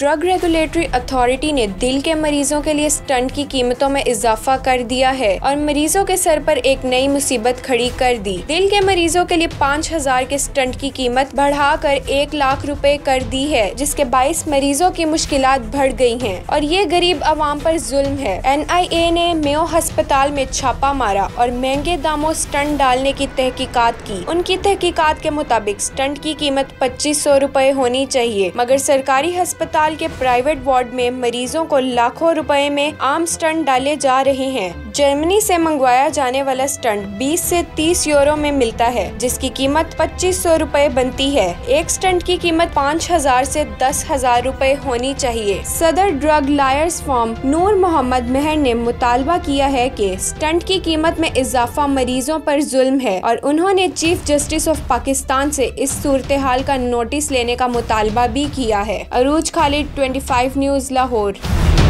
Drug regulatory authority ने दिल के मरीजों के लिए स्टंट की कीमतों में इजाफा कर दिया है और मरीजों के सर पर एक नई मुसीबत खड़ी कर दी। दिल के मरीजों के लिए 5000 के स्टंट की कीमत बढ़ाकर 1 लाख रुपए कर दी है, जिसके बाइस मरीजों की मुश्किलात बढ़ गई हैं और ये गरीब आवाम पर जुल्म है। NIA ने मेयो अस्पताल में छापा मारा और महंगे दामों स्टंट डालने की तहकीकात की। उनकी तहकीकात के मुताबिक स्टंट की कीमत 2500 रुपए होनी चाहिए, मगर सरकारी अस्पताल के प्राइवेट वार्ड में मरीजों को लाखों रुपए में आम स्टंट डाले जा रहे हैं। जर्मनी से मंगवाया जाने वाला स्टंट 20 से 30 यूरो में मिलता है, जिसकी कीमत 2500 रुपए बनती है। एक स्टंट की कीमत 5000 से 10,000 रुपए होनी चाहिए। सदर drug lawyers forum Noor Mohammad Mehar ने मुतालबा किया है कि स्टंट की कीमत में इजाफा मरीजों पर जुल्म है और उन्होंने चीफ जस्टिस ऑफ पाकिस्तान से इस सूरत हाल का नोटिस लेने का मुतालबा भी किया है। अरूज खालिद, 25 न्यूज़, लाहौर।